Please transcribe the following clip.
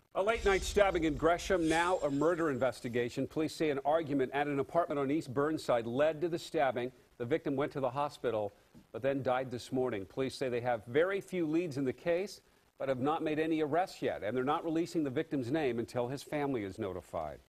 A late-night stabbing in Gresham, now a murder investigation. Police say an argument at an apartment on East Burnside led to the stabbing. The victim went to the hospital, but then died this morning. Police say they have very few leads in the case, but have not made any arrests yet, and they're not releasing the victim's name until his family is notified.